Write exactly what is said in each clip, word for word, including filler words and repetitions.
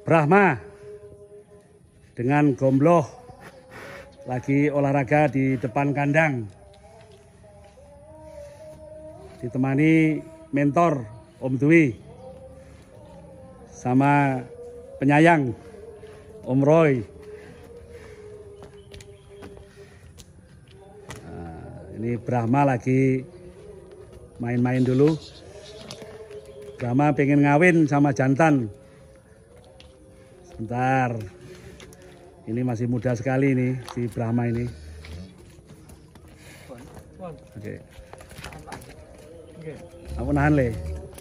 Brahma dengan Gombloh lagi olahraga di depan kandang, ditemani mentor Om Dwi sama penyayang Om Roy. Nah, ini Brahma lagi main-main dulu. Brahma pengen ngawin sama jantan. Sebentar, ini masih muda sekali nih si Brahma ini. Oke, aku nahan le.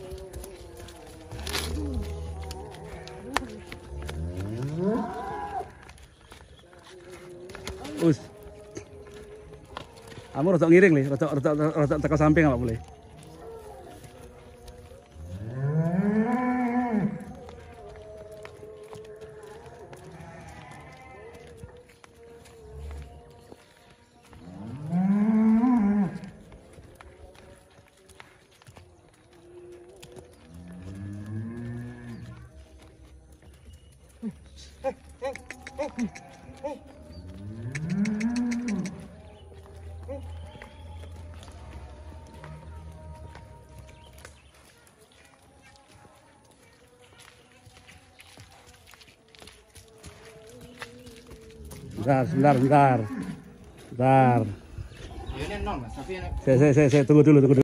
Us, kamu rotok ngiring le, rotok rotok rotok teko samping apa boleh? Bentar, bentar, bentar, bentar. Saya, saya, saya, saya tunggu dulu, tunggu dulu.